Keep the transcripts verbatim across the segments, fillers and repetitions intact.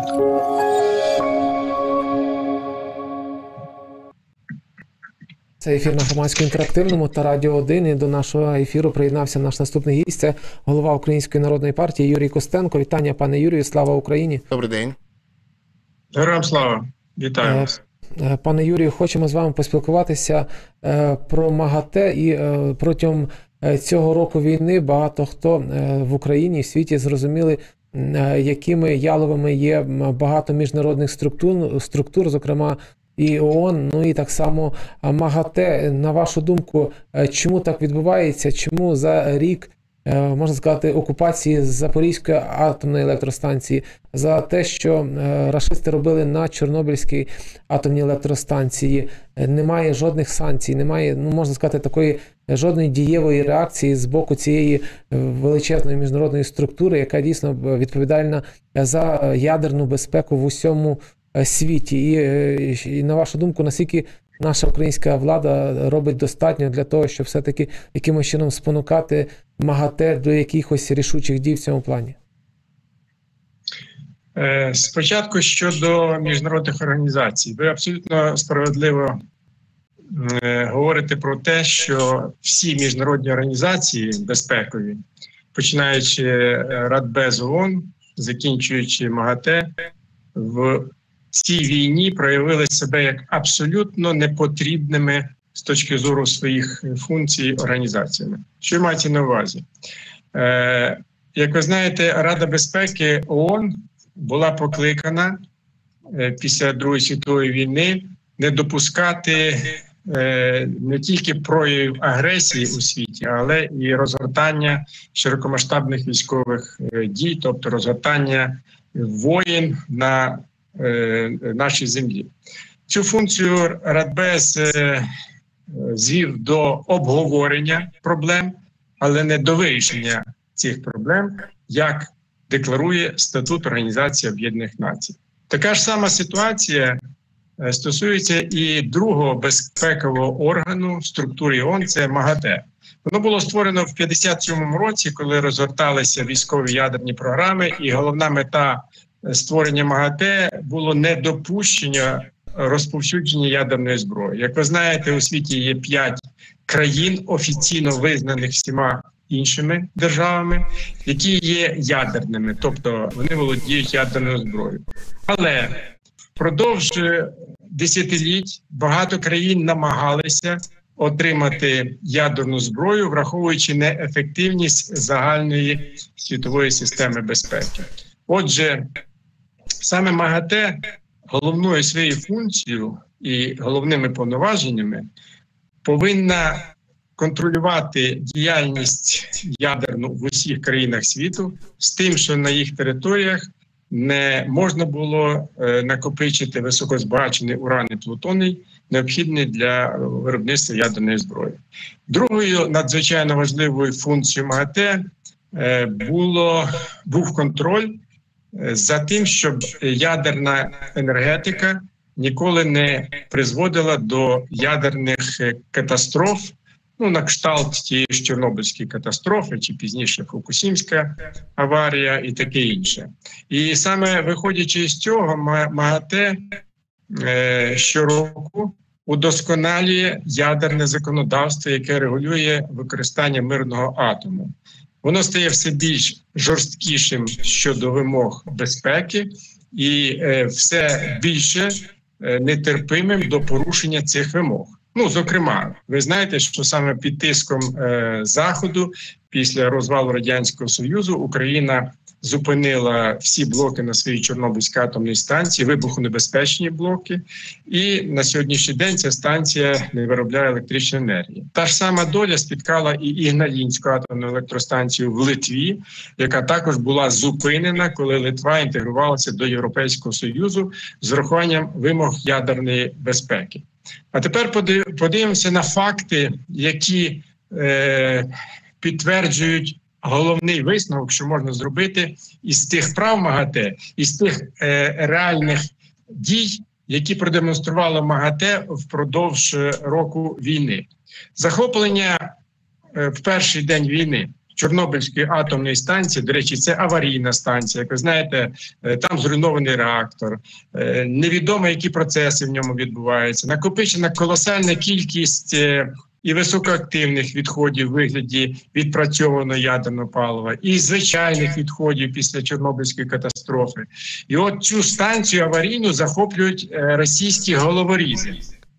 Це ефір на Громадському інтерактивному та Радіо один. І до нашого ефіру приєднався наш наступний гість. Це голова Української народної партії Юрій Костенко. Вітання, пане Юрію. Слава Україні. Добрий день. Героям слава. Вітаю вас. Пане Юрію, хочемо з вами поспілкуватися про МАГАТЕ. І протягом цього року війни багато хто в Україні і в світі зрозуміли, якими яловими є багато міжнародних структур, структур, зокрема і ООН, ну і так само МАГАТЕ. На вашу думку, чому так відбувається? Чому за рік, можна сказати, окупації Запорізької атомної електростанції, за те, що рашисти робили на Чорнобильській атомній електростанції, немає жодних санкцій, немає, ну можна сказати, такої жодної дієвої реакції з боку цієї величезної міжнародної структури, яка дійсно відповідальна за ядерну безпеку в усьому світі. І, і на вашу думку, наскільки наша українська влада робить достатньо для того, щоб все-таки якимось чином спонукати МАГАТЕ до якихось рішучих дій в цьому плані? Спочатку щодо міжнародних організацій. Ви абсолютно справедливо говорите про те, що всі міжнародні організації безпекові, починаючи Радбез ООН, закінчуючи МАГАТЕ, в цій війні проявили себе як абсолютно непотрібними з точки зору своїх функцій організаціями. Що мається на увазі? Е, як ви знаєте, Рада безпеки ООН була покликана е, після Другої світової війни не допускати е, не тільки проявів агресії у світі, але і розгортання широкомасштабних військових е, дій, тобто розгортання воєн на нашій землі. Цю функцію Радбез звів до обговорення проблем, але не до вирішення цих проблем, як декларує статут Організації Об'єднаних Націй. Така ж сама ситуація стосується і другого безпекового органу в структурі ООН – це МАГАТЕ. Воно було створено в п'ятдесят сьомому році, коли розгорталися військові ядерні програми, і головна мета створення МАГАТЕ було недопущення розповсюдження ядерної зброї. Як ви знаєте, у світі є п'ять країн, офіційно визнаних всіма іншими державами, які є ядерними, тобто вони володіють ядерною зброєю. Але впродовж десятиліть багато країн намагалися отримати ядерну зброю, враховуючи неефективність загальної світової системи безпеки. Отже, саме МАГАТЕ головною своєю функцією і головними повноваженнями повинна контролювати діяльність ядерну в усіх країнах світу з тим, що на їх територіях не можна було е, накопичити високозбагачений уран і плутоний, необхідний для виробництва ядерної зброї. Другою надзвичайно важливою функцією МАГАТЕ е, було, був контроль за тим, щоб ядерна енергетика ніколи не призводила до ядерних катастроф, ну, на кшталт тієї ж Чорнобильської катастрофи, чи пізніше Фукусімська аварія і таке інше. І саме виходячи з цього, МАГАТЕ е, щороку удосконалює ядерне законодавство, яке регулює використання мирного атому. Воно стає все більш жорсткішим щодо вимог безпеки і е, все більше е, нетерпимим до порушення цих вимог. Ну, зокрема, ви знаєте, що саме під тиском е, Заходу після розвалу Радянського Союзу Україна зупинила всі блоки на своїй Чорнобильській атомній станції, вибухонебезпечні блоки, і на сьогоднішній день ця станція не виробляє електричної енергії. Та ж сама доля спіткала і Ігналінську атомну електростанцію в Литві, яка також була зупинена, коли Литва інтегрувалася до Європейського Союзу з урахуванням вимог ядерної безпеки. А тепер подивимося на факти, які е, підтверджують головний висновок, що можна зробити із тих прав МАГАТЕ, із тих е, реальних дій, які продемонструвало МАГАТЕ впродовж року війни. Захоплення е, в перший день війни Чорнобильської атомної станції, до речі, це аварійна станція, як ви знаєте, там зруйнований реактор, невідомо, які процеси в ньому відбуваються, накопичена колосальна кількість і високоактивних відходів в вигляді відпрацьованого ядерного палива, і звичайних відходів після Чорнобильської катастрофи. І от цю станцію аварійну захоплюють російські головорізи.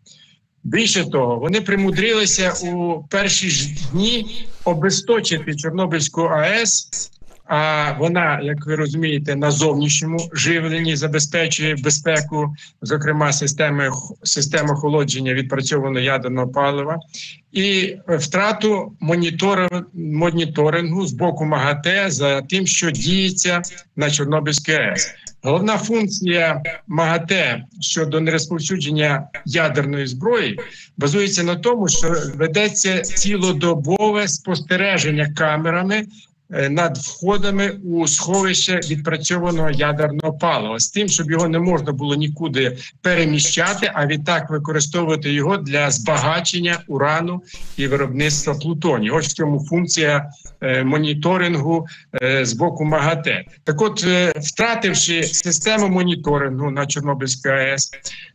Більше того, вони примудрилися у перші ж дні обесточити Чорнобильську АЕС, а вона, як ви розумієте, на зовнішньому живленні забезпечує безпеку, зокрема системи, систему охолодження відпрацьованого ядерного палива, і втрату моніторингу з боку МАГАТЕ за тим, що діється на Чорнобильській АЕС. Головна функція МАГАТЕ щодо нерозповсюдження ядерної зброї базується на тому, що ведеться цілодобове спостереження камерами над входами у сховище відпрацьованого ядерного палива, з тим, щоб його не можна було нікуди переміщати, а відтак використовувати його для збагачення урану і виробництва плутонію. Ось в цьому функція е, моніторингу е, з боку МАГАТЕ. Так от, е, втративши систему моніторингу на Чорнобильській АЕС,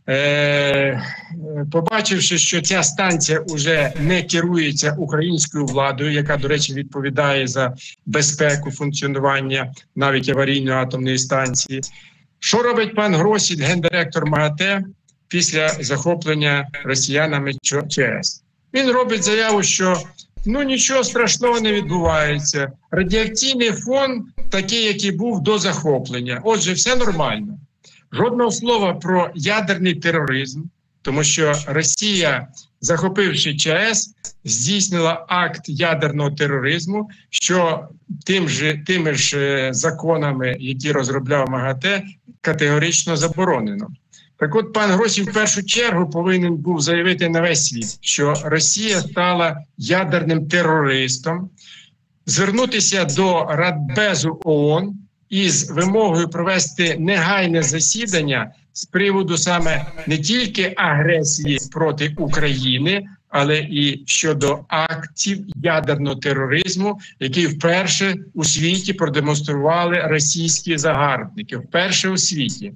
е, побачивши, що ця станція вже не керується українською владою, яка, до речі, відповідає за безпеку функціонування навіть аварійної атомної станції. Що робить пан Гросіль, гендиректор МАГАТЕ, після захоплення росіянами ЧАЕС? Він робить заяву, що ну нічого страшного не відбувається. Радіаційний фон такий, який був до захоплення. Отже, все нормально. Жодного слова про ядерний тероризм, тому що Росія, захопивши ЧАЕС, здійснила акт ядерного тероризму, що тим же, тими ж законами, які розробляв МАГАТЕ, категорично заборонено. Так от пан Гросіль в першу чергу повинен був заявити на весь світ, що Росія стала ядерним терористом, звернутися до Радбезу ООН із вимогою провести негайне засідання з приводу саме не тільки агресії проти України, але і щодо актів ядерного тероризму, які вперше у світі продемонстрували російські загарбники. Вперше у світі.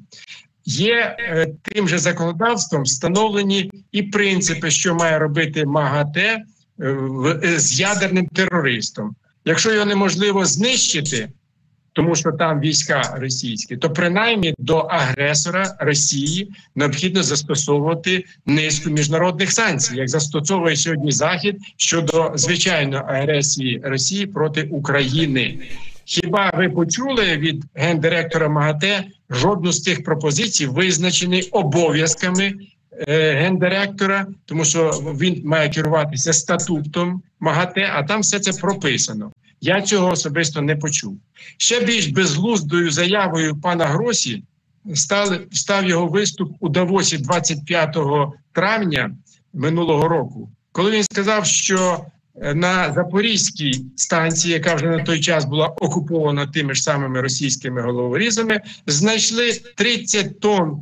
Є е, тим же законодавством встановлені і принципи, що має робити МАГАТЕ е, в, е, з ядерним терористом. Якщо його неможливо знищити, тому що там війська російські, то принаймні до агресора Росії необхідно застосовувати низку міжнародних санкцій, як застосовує сьогодні Захід щодо звичайної агресії Росії проти України. Хіба ви почули від гендиректора МАГАТЕ жодну з тих пропозицій, визначений обов'язками е, гендиректора, тому що він має керуватися статутом МАГАТЕ, а там все це прописано. Я цього особисто не почув. Ще більш безглуздою заявою пана Гросі став, став його виступ у Давосі двадцять п'ятого травня минулого року, коли він сказав, що на Запорізькій станції, яка вже на той час була окупована тими ж самими російськими головорізами, знайшли тридцять тонн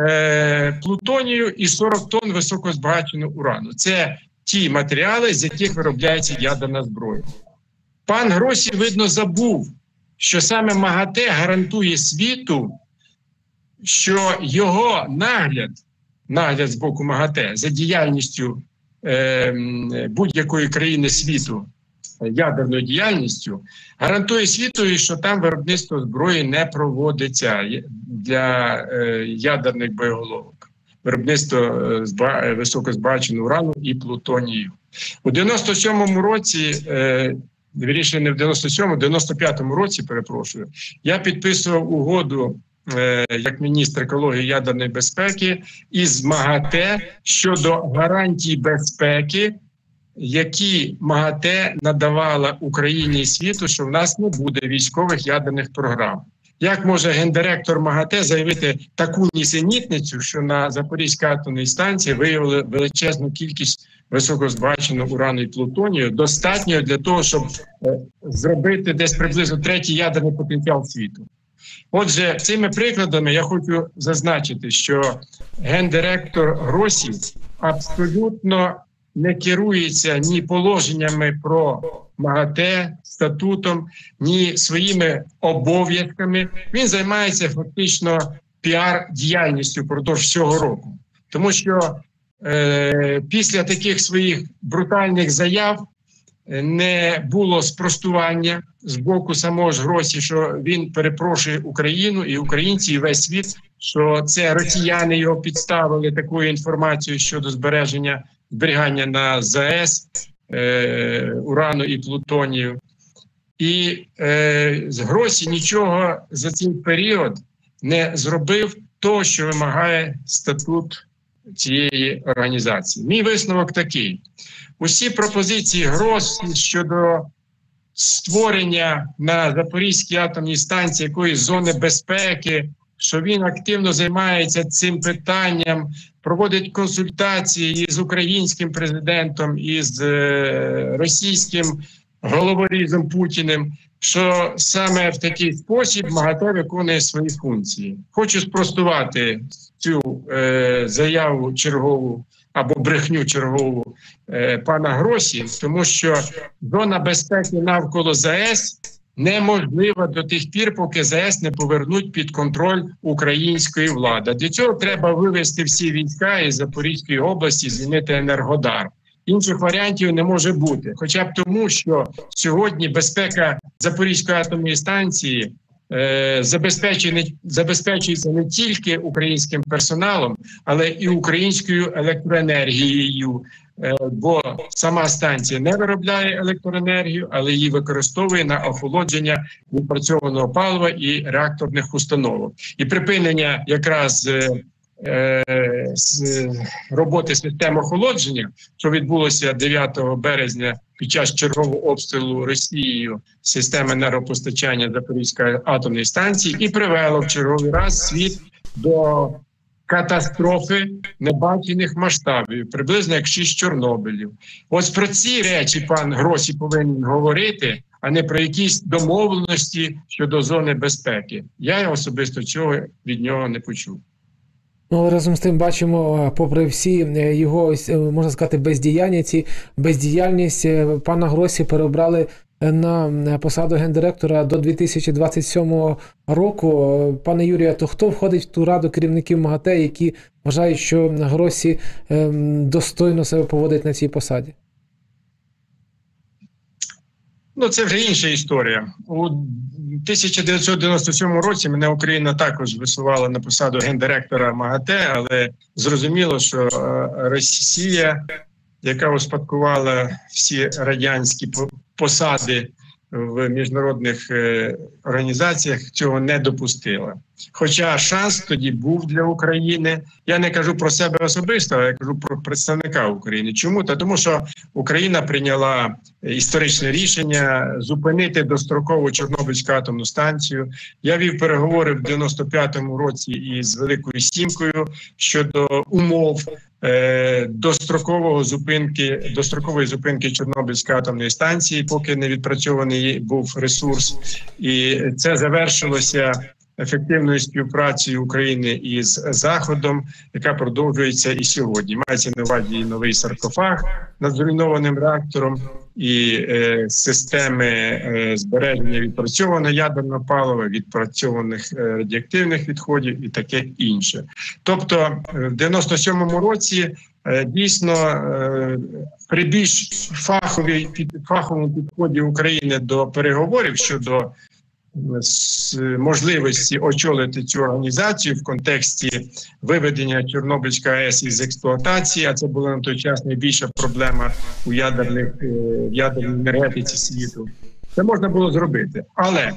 е, плутонію і сорок тонн високозбагаченого урану. Це ті матеріали, з яких виробляється ядерна зброя. Пан Гросіль, видно, забув, що саме МАГАТЕ гарантує світу, що його нагляд, нагляд з боку МАГАТЕ за діяльністю е, будь-якої країни світу, ядерною діяльністю, гарантує світу, що там виробництво зброї не проводиться для е, ядерних боєголовок. Виробництво е, високозбагаченого урану і плутонію. У дев'яносто сьомому році е, Вірніше, не в дев'яносто сьомому, в дев'яносто п'ятому році, перепрошую, я підписував угоду е, як міністр екології і ядерної безпеки із МАГАТЕ щодо гарантій безпеки, які МАГАТЕ надавала Україні і світу, що в нас не буде військових ядерних програм. Як може гендиректор МАГАТЕ заявити таку нісенітницю, що на Запорізькій атомній станції виявили величезну кількість високозбагаченого урану і плутонію, достатньо для того, щоб е, зробити десь приблизно третій ядерний потенціал світу. Отже, цими прикладами я хочу зазначити, що гендиректор Гросіль абсолютно не керується ні положеннями про МАГАТЕ, статутом, ні своїми обов'язками. Він займається фактично піар-діяльністю впродовж всього року. Тому що е, після таких своїх брутальних заяв не було спростування з боку самого ж Гросі, що він перепрошує Україну і українці, і весь світ, що це росіяни його підставили такою інформацією щодо збереження, зберігання на ЗАЕС е, урану і плутонію. І е, Гросі нічого за цей період не зробив того, що вимагає статут цієї організації. Мій висновок такий. Усі пропозиції Гросі щодо створення на Запорізькій атомній станції якоїсь зони безпеки, що він активно займається цим питанням, проводить консультації з українським президентом, і з е, російським головорізом Путіним, що саме в такий спосіб МАГАТЕ виконує свої функції. Хочу спростувати цю е, заяву чергову або брехню чергову е, пана Гросі, тому що зона безпеки навколо ЗАЕС неможлива до тих пір, поки ЗАЕС не повернуть під контроль української влади. Для цього треба вивести всі війська із Запорізької області, звільнити Енергодар. Інших варіантів не може бути. Хоча б тому, що сьогодні безпека Запорізької атомної станції е, забезпечує, забезпечується не тільки українським персоналом, але і українською електроенергією. Е, бо сама станція не виробляє електроенергію, але її використовує на охолодження відпрацьованого палива і реакторних установок. І припинення якраз е, з роботи систем охолодження, що відбулося дев'ятого березня під час чергового обстрілу Росією системи енергопостачання Запорізької атомної станції, і привело в черговий раз світ до катастрофи небачених масштабів, приблизно як шість Чорнобилів. Ось про ці речі пан Гросі повинен говорити, а не про якісь домовленості щодо зони безпеки. Я особисто цього від нього не почув. Ну, але разом з тим бачимо, попри всі його, можна сказати, бездіяльність, бездіяльність пана Гросі переобрали на посаду гендиректора до дві тисячі двадцять сьомого року. Пане Юрію, то хто входить в ту раду керівників МАГАТЕ, які вважають, що Гросі достойно себе поводить на цій посаді? Ну, це вже інша історія. У тисяча дев'ятсот дев'яносто сьомому році мене Україна також висувала на посаду гендиректора МАГАТЕ, але зрозуміло, що Росія, яка успадкувала всі радянські посади в міжнародних організаціях, цього не допустила. Хоча шанс тоді був для України. Я не кажу про себе особисто, а я кажу про представника України. Чому? Та тому що Україна прийняла історичне рішення зупинити достроково Чорнобильську атомну станцію. Я вів переговори в дев'яносто п'ятому році із Великою Сімкою щодо умов е, дострокового зупинки, дострокової зупинки Чорнобильської атомної станції, поки не відпрацьований був ресурс. І це завершилося ефективною співпрацею України із Заходом, яка продовжується і сьогодні. Мається на увазі і новий саркофаг над зруйнованим реактором, і е, системи е, збереження відпрацьованого ядерного палива, відпрацьованих е, радіоактивних відходів і таке інше. Тобто в дев'яносто сьомому році е, дійсно е, при більш фаховій, під, фаховому підході України до переговорів щодо з можливості очолити цю організацію в контексті виведення Чорнобильської АЕС із експлуатації, а це була на той час найбільша проблема у ядерних, в ядерній енергетиці світу. Це можна було зробити. Але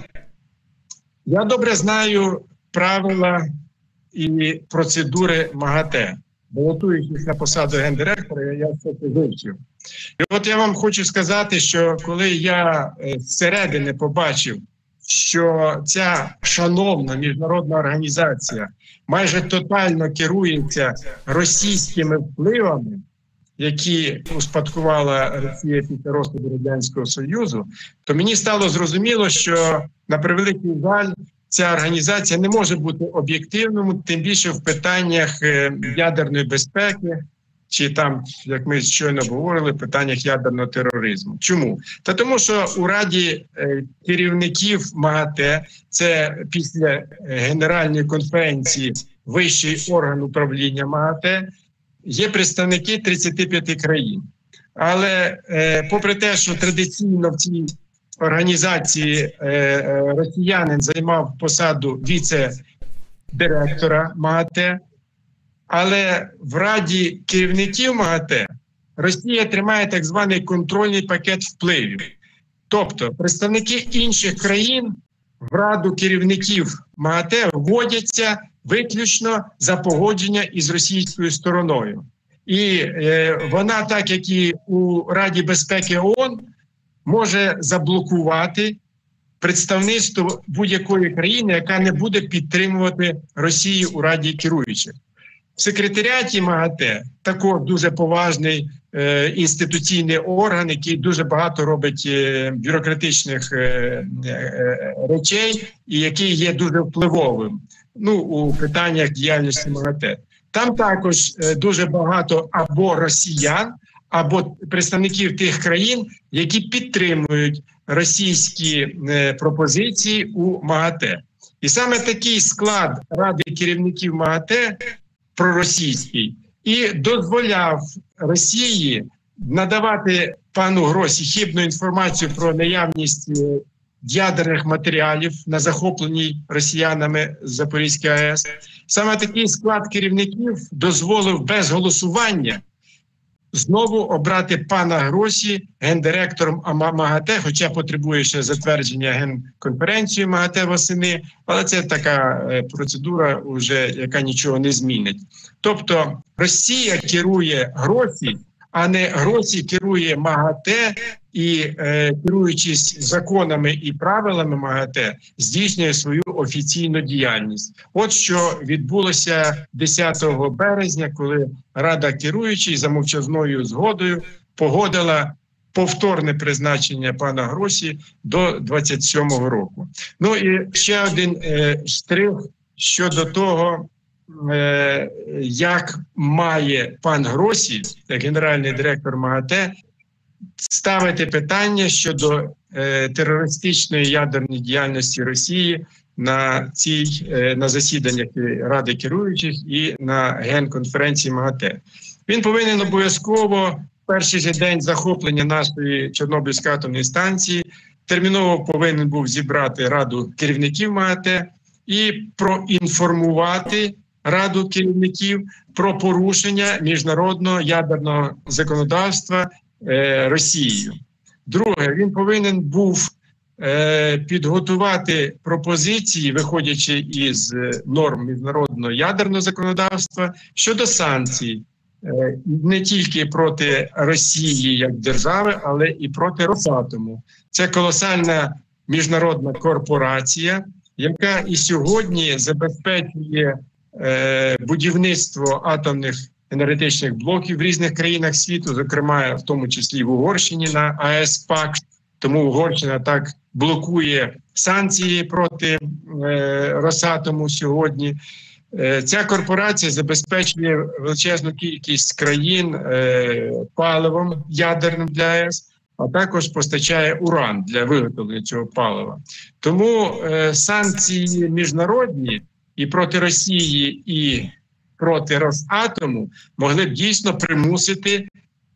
я добре знаю правила і процедури МАГАТЕ. Балотуючись на посаду гендиректора, я все це вивчив. І от я вам хочу сказати, що коли я зсередини побачив, що ця шановна міжнародна організація майже тотально керується російськими впливами, які успадкувала Росія після розпаду Радянського Союзу, то мені стало зрозуміло, що, на превеликий жаль, ця організація не може бути об'єктивною, тим більше в питаннях ядерної безпеки, чи там, як ми щойно говорили, в питаннях ядерного тероризму. Чому? Та тому, що у Раді е, керівників МАГАТЕ, це після Генеральної конференції вищий орган управління МАГАТЕ, є представники тридцяти п'яти країн. Але е, попри те, що традиційно в цій організації е, е, росіянин займав посаду віце-директора МАГАТЕ, але в Раді керівників МАГАТЕ Росія тримає так званий контрольний пакет впливів. Тобто представники інших країн в Раду керівників МАГАТЕ вводяться виключно за погодження із російською стороною. І е, вона, так як і у Раді безпеки ООН, може заблокувати представництво будь-якої країни, яка не буде підтримувати Росію у Раді керуючих. В секретаріаті МАГАТЕ також дуже поважний е, інституційний орган, який дуже багато робить е, бюрократичних е, е, речей і який є дуже впливовим, ну, у питаннях діяльності МАГАТЕ. Там також е, дуже багато або росіян, або представників тих країн, які підтримують російські е, пропозиції у МАГАТЕ. І саме такий склад Ради керівників МАГАТЕ проросійський і дозволяв Росії надавати пану Гросі хибну інформацію про наявність ядерних матеріалів на захопленій росіянами Запорізькій АЕС. Саме такий склад керівників дозволив без голосування знову обрати пана Гросі гендиректором МАГАТЕ, хоча потребує ще затвердження генконференції МАГАТЕ восени, але це така процедура, вже, яка нічого не змінить. Тобто Росія керує Гросі, а не Гросі керує МАГАТЕ і, е, керуючись законами і правилами МАГАТЕ, здійснює свою офіційну діяльність. От що відбулося десятого березня, коли Рада керуючих за мовчазною згодою погодила повторне призначення пана Гросі до двадцять сьомого року. Ну і ще один е, штрих щодо того, е, як має пан Гросі, як генеральний директор МАГАТЕ, ставити питання щодо е, терористичної ядерної діяльності Росії на цій е, на засіданнях Ради керуючих і на генконференції МАГАТЕ. Він повинен обов'язково в перший же день захоплення нашої Чорнобильської атомної станції терміново повинен був зібрати Раду керівників МАГАТЕ і проінформувати Раду керівників про порушення міжнародного ядерного законодавства е, Росією. Друге, він повинен був е, підготувати пропозиції, виходячи із норм міжнародного ядерного законодавства, щодо санкцій е, не тільки проти Росії як держави, але і проти Росатому. Це колосальна міжнародна корпорація, яка і сьогодні забезпечує е, будівництво атомних енергетичних блоків в різних країнах світу, зокрема, в тому числі в Угорщині на АЕС ПАК. Тому Угорщина так блокує санкції проти е, Росатому сьогодні. Е, ця корпорація забезпечує величезну кількість країн е, паливом ядерним для АЕС, а також постачає уран для виготовлення цього палива. Тому е, санкції міжнародні і проти Росії, і проти Росатому могли б дійсно примусити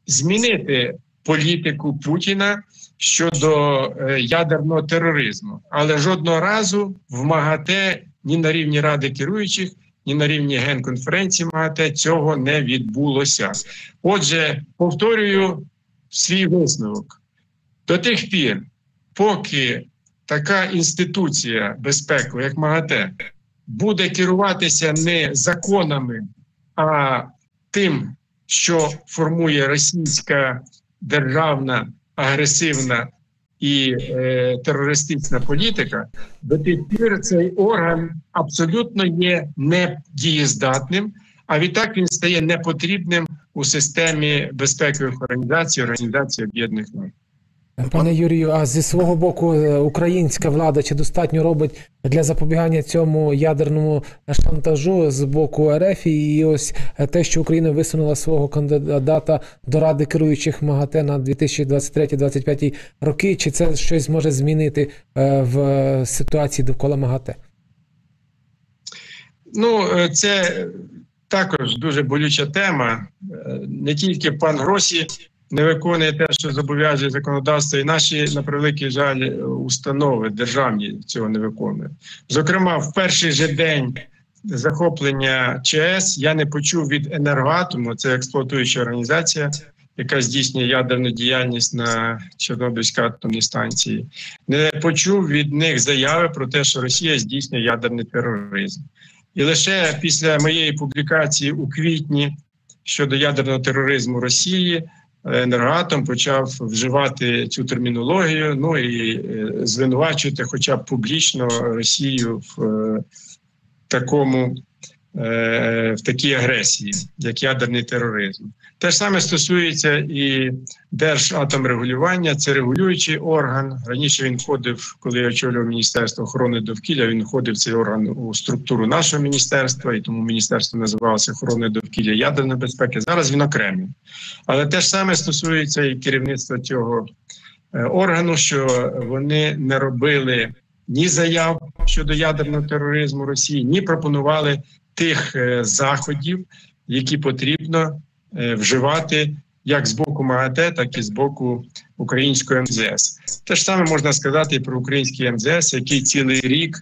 змінити політику Путіна щодо е, ядерного тероризму. Але жодного разу в МАГАТЕ ні на рівні Ради керуючих, ні на рівні Генконференції МАГАТЕ цього не відбулося. Отже, повторюю свій висновок. До тих пір, поки така інституція безпеки, як МАГАТЕ, буде керуватися не законами, а тим, що формує російська державна, агресивна і е, терористична політика, до тих пір цей орган абсолютно є недієздатним, а відтак він стає непотрібним у системі безпекових організацій, Організації Об'єднаних Націй. Пане Юрію, а зі свого боку українська влада чи достатньо робить для запобігання цьому ядерному шантажу з боку РФ? І ось те, що Україна висунула свого кандидата до Ради керуючих МАГАТЕ на дві тисячі двадцять третій - двадцять п'ятий роки, чи це щось може змінити в ситуації довкола МАГАТЕ? Ну, це також дуже болюча тема. Не тільки пан Гросі не виконує те, що зобов'язує законодавство, і наші, на превеликий жаль, установи державні цього не виконують. Зокрема, в перший же день захоплення ЧАЕС я не почув від «Енергоатому», це експлуатуюча організація, яка здійснює ядерну діяльність на Чорнобильській атомній станції, не почув від них заяви про те, що Росія здійснює ядерний тероризм. І лише після моєї публікації у квітні щодо ядерного тероризму Росії «Енергоатом» почав вживати цю термінологію, ну і звинувачувати хоча б публічно Росію в такому, в такій агресії, як ядерний тероризм. Те ж саме стосується і Держатомрегулювання, це регулюючий орган. Раніше він входив, коли я очолював Міністерство охорони довкілля, він входив цей орган у структуру нашого міністерства, і тому міністерство називалося охорони довкілля і ядерної безпеки. Зараз він окремий. Але те ж саме стосується і керівництва цього органу, що вони не робили ні заяв щодо ядерного тероризму Росії, ні пропонували тих заходів, які потрібно вживати як з боку МАГАТЕ, так і з боку української ем зет ес. Те ж саме можна сказати і про український ем зет ес, який цілий рік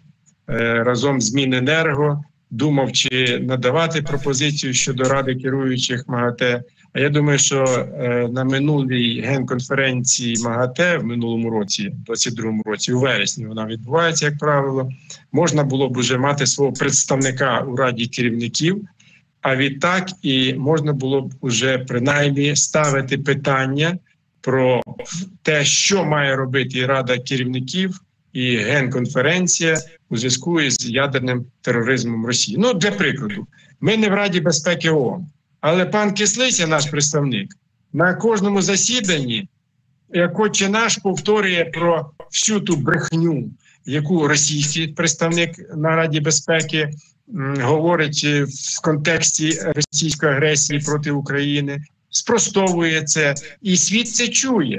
разом з Міненерго думав, чи надавати пропозицію щодо Ради керуючих МАГАТЕ. А я думаю, що на минулій генконференції МАГАТЕ в минулому році, двадцять другому році, у вересні вона відбувається, як правило, можна було б уже мати свого представника у Раді керівників, а відтак і можна було б уже принаймні ставити питання про те, що має робити і Рада керівників, і Генконференція у зв'язку із ядерним тероризмом Росії. Ну, для прикладу, ми не в Раді безпеки ООН, але пан Кислиця, наш представник, на кожному засіданні, як отче наш, повторює про всю ту брехню, яку російський представник на Раді безпеки говорить в контексті російської агресії проти України, спростовує це, і світ це чує.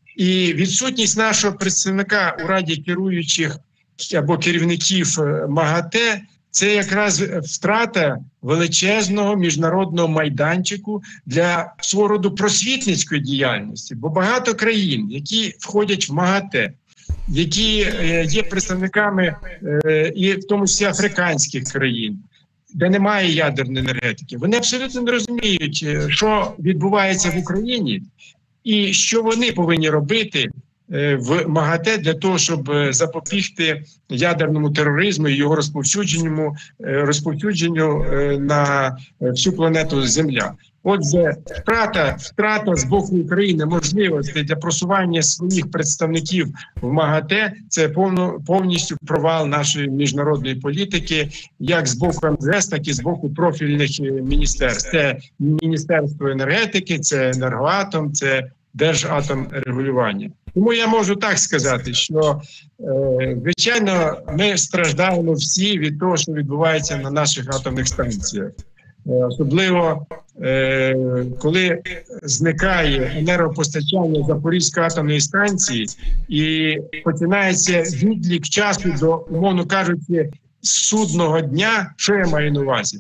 І відсутність нашого представника у Раді керуючих або керівників МАГАТЕ – це якраз втрата величезного міжнародного майданчику для свого роду просвітницької діяльності. Бо багато країн, які входять в МАГАТЕ, які є представниками і в тому числі африканських країн, де немає ядерної енергетики, вони абсолютно не розуміють, що відбувається в Україні і що вони повинні робити в МАГАТЕ для того, щоб запобігти ядерному тероризму і його розповсюдженню, розповсюдженню на всю планету Земля. Отже, втрата, втрата з боку України можливостей для просування своїх представників в МАГАТЕ – це повно, повністю провал нашої міжнародної політики, як з боку ем зет ес, так і з боку профільних міністерств. Це Міністерство енергетики, це Енергоатом, це Держатомрегулювання. Тому я можу так сказати, що, е, звичайно, ми страждаємо всі від того, що відбувається на наших атомних станціях. Особливо, е, коли зникає енергопостачання Запорізької атомної станції і починається відлік часу до, умовно кажучи, судного дня, що я маю на увазі?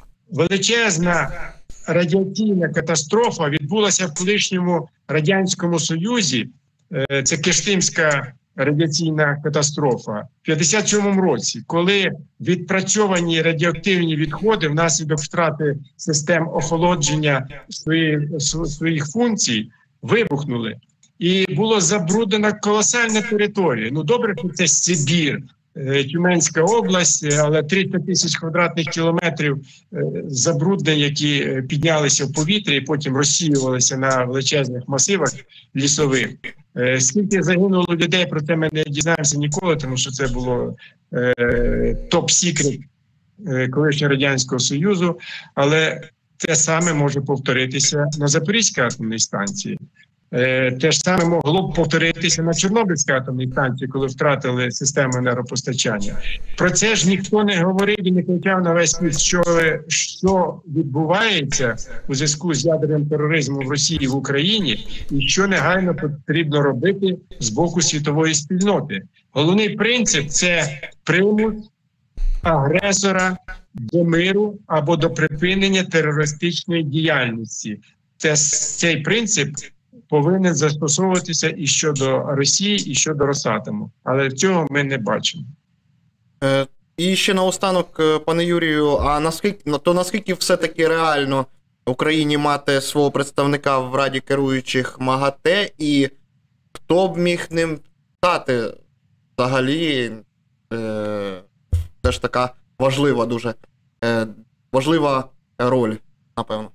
Величезна радіаційна катастрофа відбулася в колишньому Радянському Союзі, е, це Киштимська радіаційна катастрофа в п'ятдесят сьомому році, коли відпрацьовані радіоактивні відходи внаслідок втрати систем охолодження своїх, своїх функцій вибухнули. І було забруднена колосальна територія. Ну, добре, що це Сибір, Тюменська область, але триста тисяч квадратних кілометрів забруднень, які піднялися в повітря і потім розсіювалися на величезних масивах лісових. Скільки загинуло людей, про це ми не дізнаємося ніколи, тому що це було е, топ-сікрет е, колишнього Радянського Союзу, але те саме може повторитися на Запорізькій атомній станції. Те ж саме могло б повторитися на Чорнобильській атомній станції, коли втратили систему енергопостачання. Про це ж ніхто не говорив і не кричав на весь світ, що, що відбувається у зв'язку з ядерним тероризмом в Росії і в Україні, і що негайно потрібно робити з боку світової спільноти. Головний принцип – це примус агресора до миру або до припинення терористичної діяльності. Це, цей принцип повинен застосовуватися і щодо Росії, і щодо Росатому. Але цього ми не бачимо. Е, і ще наостанок, пане Юрію, а наскільки, то наскільки все-таки реально Україні мати свого представника в Раді керуючих МАГАТЕ, і хто б міг ним стати взагалі? Е, це ж така важлива дуже, е, важлива роль, напевно.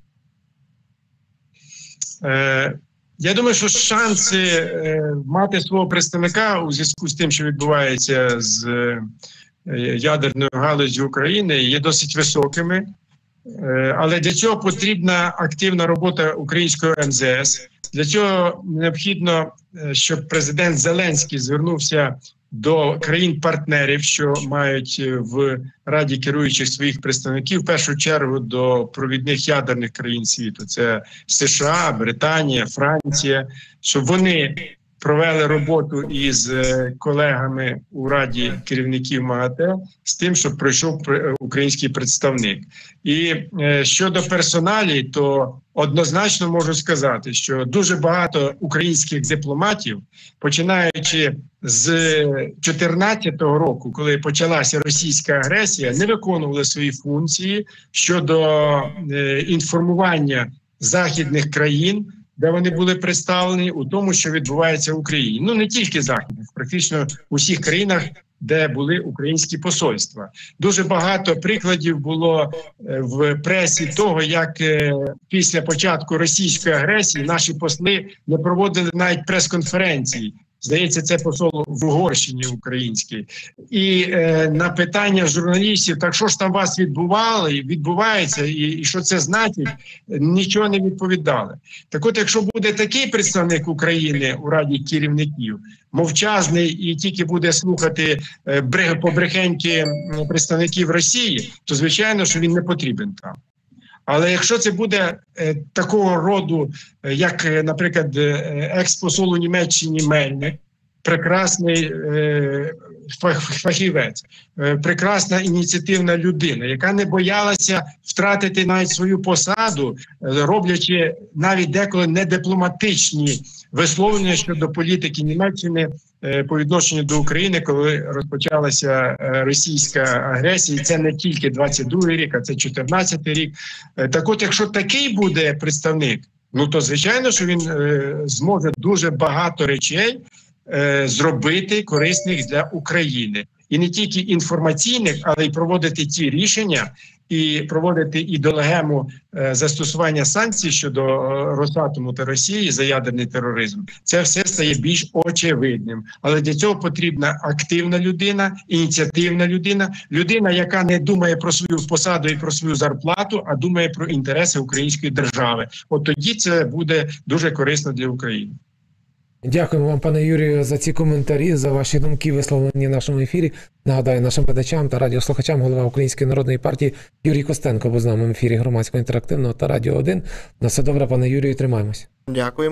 Е, Я думаю, що шанси е, мати свого представника у зв'язку з тим, що відбувається з е, ядерною галуззю України, є досить високими. Е, але для цього потрібна активна робота українського ем зе ес. Для цього необхідно, щоб президент Зеленський звернувся до країн-партнерів, що мають в Раді керуючих своїх представників, в першу чергу до провідних ядерних країн світу. Це США, Британія, Франція, щоб вони провели роботу із колегами у Раді керівників МАГАТЕ з тим, щоб пройшов український представник. І щодо персоналі, то однозначно можу сказати, що дуже багато українських дипломатів, починаючи з дві тисячі чотирнадцятого року, коли почалася російська агресія, не виконували свої функції щодо інформування західних країн, де вони були представлені у тому, що відбувається в Україні. Ну, не тільки західних, практично у всіх країнах, де були українські посольства. Дуже багато прикладів було в пресі того, як після початку російської агресії наші посли не проводили навіть прес-конференції. Здається, це посол в Угорщині український. І е, на питання журналістів, так що ж там вас відбувало, відбувається, і, і що це значить, нічого не відповідали. Так от, якщо буде такий представник України у Раді керівників, мовчазний і тільки буде слухати е, побрехеньки представників Росії, то, звичайно, що він не потрібен там. Але якщо це буде е, такого роду, е, як, е, наприклад, е, екс-посол у Німеччині Мельник, прекрасний е, фахівець, е, прекрасна ініціативна людина, яка не боялася втратити навіть свою посаду, е, роблячи навіть деколи недипломатичні висловлення щодо політики Німеччини по відношенню до України, коли розпочалася російська агресія. І це не тільки двадцять другий рік, а це чотирнадцятий рік. Так от, якщо такий буде представник, ну то звичайно, що він е, зможе дуже багато речей е, зробити корисних для України. І не тільки інформаційних, але й проводити ті рішення, і проводити ідеологему е, застосування санкцій щодо е, Росатому та Росії за ядерний тероризм. Це все стає більш очевидним. Але для цього потрібна активна людина, ініціативна людина, людина, яка не думає про свою посаду і про свою зарплату, а думає про інтереси української держави. От тоді це буде дуже корисно для України. Дякуємо вам, пане Юрію, за ці коментарі, за ваші думки, висловлені в нашому ефірі. Нагадаю нашим глядачам та радіослухачам, голова Української народної партії Юрій Костенко був з нами в ефірі Громадського інтерактивного та Радіо один. На все добре, пане Юрію, тримаємось. Дякую.